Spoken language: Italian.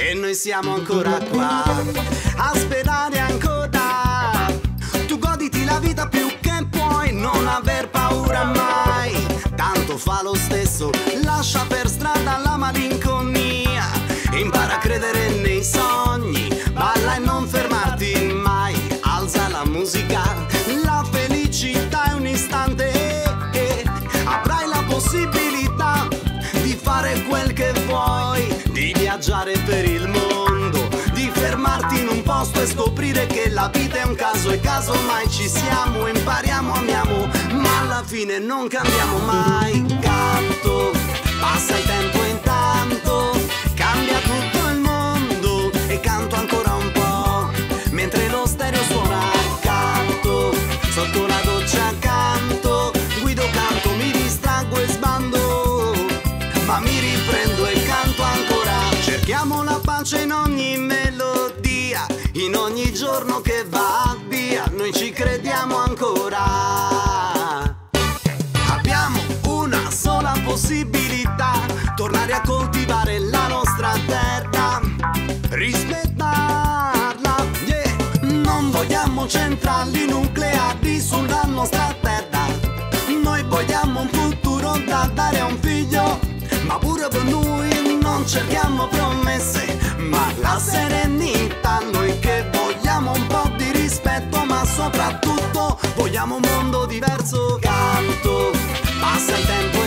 e noi siamo ancora qua a sperare ancora. Tu goditi la vita più che puoi, non aver paura mai, tanto fa lo stesso, lascia per strada la malinconia, impara a credere nei sogni, balla e non fermarti mai, alza la musica, la felicità è un istante e avrai la possibilità di fare quel che vuoi, di viaggiare per il mondo, di fermarti in un posto e scoprire che la vita è un caso e casomai ci siamo, impariamo, amiamo, ma alla fine non cambiamo mai. Canto, passa il tempo intanto, cambia tutto il mondo e canto ancora un po', mentre lo stereo suona. Canto, sotto la doccia canto, guido canto, mi distraggo e sbando, ma mi riprendo e canto ancora. Cerchiamo la pace in ogni melodia, in ogni giorno che va via, noi ci crediamo ancora. Abbiamo una sola possibilità, tornare a coltivare la nostra terra, rispettarla, yeah. Non vogliamo centrali nucleari sulla nostra terra, noi vogliamo un futuro da dare a un figlio, ma pure per noi non cerchiamo promesse, ma la serenità, noi che vogliamo un po' di rispetto, ma soprattutto vogliamo un mondo diverso. Canto, passa il tempo